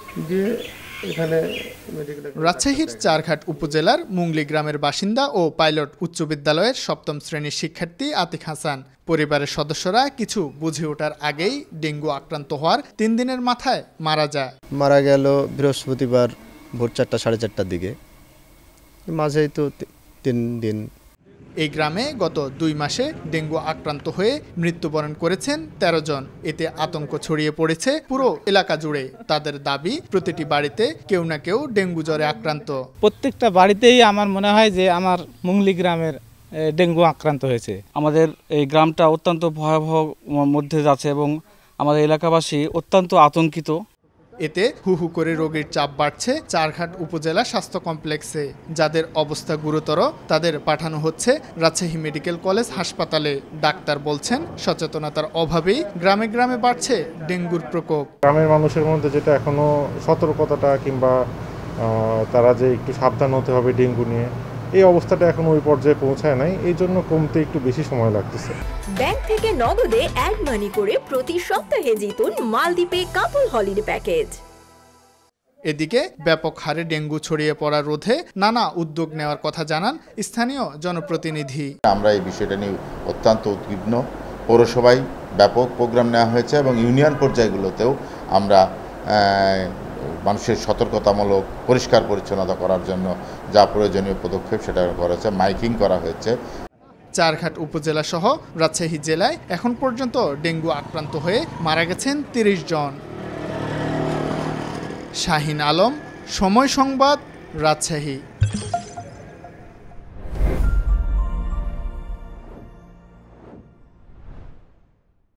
দিয়ে এখানে রাজশাহীর চারঘাট উপজেলার মুংলি গ্রামের বাসিন্দা ও পাইলট উচ্চ বিদ্যালয়ের ৭ম শ্রেণীর শিক্ষার্থী আতিক হাসান। পরিবারের সদস্যরা কিছু বুঝে ওঠার আগেই ডেঙ্গু আক্রান্ত হওয়ার ৩ দিনের মাথায় মারা গেল বৃহস্পতিবার ভোর ৪টা সাড়ে ৪টার দিকে, মাঝেই তো ৩ দিন। এই গ্রামে গত ২ মাসে ডেঙ্গু আক্রান্ত হয়ে মৃত্যুবরণ করেছেন ১৩ জন। এতে আতঙ্ক ছড়িয়ে পড়েছে পুরো এলাকা জুড়ে। তাদের দাবি, প্রতিটি বাড়িতে কেউ না কেউ ডেঙ্গু জ্বরে আক্রান্ত। প্রত্যেকটা বাড়িতেই আমার মনে হয় যে আমার মুংলি গ্রামের ডেঙ্গু আক্রান্ত হয়েছে। আমাদের এই গ্রামটা অত্যন্ত ভয়াবহ মধ্যে যাচ্ছে এবং আমাদের এলাকাবাসী অত্যন্ত আতঙ্কিত। এতে হু হু করে রোগীর চাপ বাড়ছে চারঘাট উপজেলা স্বাস্থ্য কমপ্লেক্সে। যাদের অবস্থা গুরুতর তাদের পাঠানো হচ্ছে রাজশাহী মেডিকেল কলেজ হাসপাতালে। ডাক্তার বলছেন, সচেতনতার অভাবেই গ্রামে গ্রামে বাড়ছে ডেঙ্গুর প্রকোপ। গ্রামের মানুষের মধ্যে যেটা এখনো সতর্কতাটা কিংবা তারা যে একটু সাবধান হতে হবে ডেঙ্গু নিয়ে, এই অবস্থাটা এখন ওই পর্যায়ে পৌঁছায় নাই, এই জন্য কমতে একটু বেশি সময় লাগতেছে। ব্যাংক থেকে নগদে অ্যাড মানি করে প্রতি সপ্তাহে জিতুন মালদ্বীপে কাপল হলিডে প্যাকেজ। এদিকে ব্যাপক হারে ডেঙ্গু ছড়িয়ে পড়া রোধে নানা উদ্যোগ নেওয়ার কথা জানান স্থানীয় জনপ্রতিনিধি। আমরা এই বিষয়টা নিয়ে অত্যন্ত উদ্বিগ্ন। পৌরসভায় ব্যাপক প্রোগ্রাম নেওয়া হয়েছে এবং ইউনিয়ন পর্যায়গুলোতেও আমরা মানুষের সতর্কতামূলক পরিষ্কার পরিচ্ছন্নতা করার জন্য যা প্রয়োজনীয় পদক্ষেপ সেটা করা হয়েছে, মাইকিং করা হয়েছে। চারঘাট উপজেলা সহ রাজশাহী জেলায় এখন পর্যন্ত ডেঙ্গু আক্রান্ত হয়ে মারা গেছেন ৩০ জন। শাহিন আলম, সময় সংবাদ, রাজশাহী।